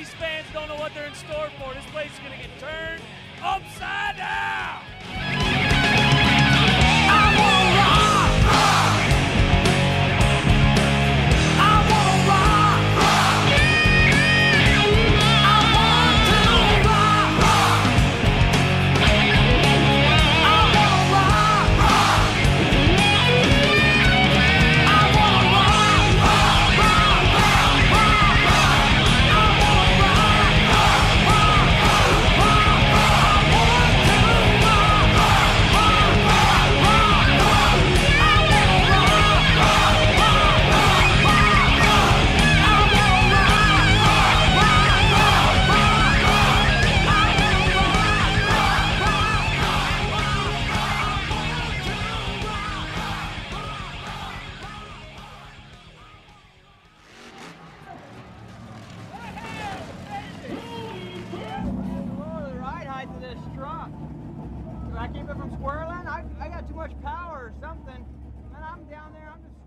Yankees fans don't know what they're in store for. This place is going to get turned upside down. Did I keep it from squirreling? I got too much power or something. Man, I'm down there, I'm just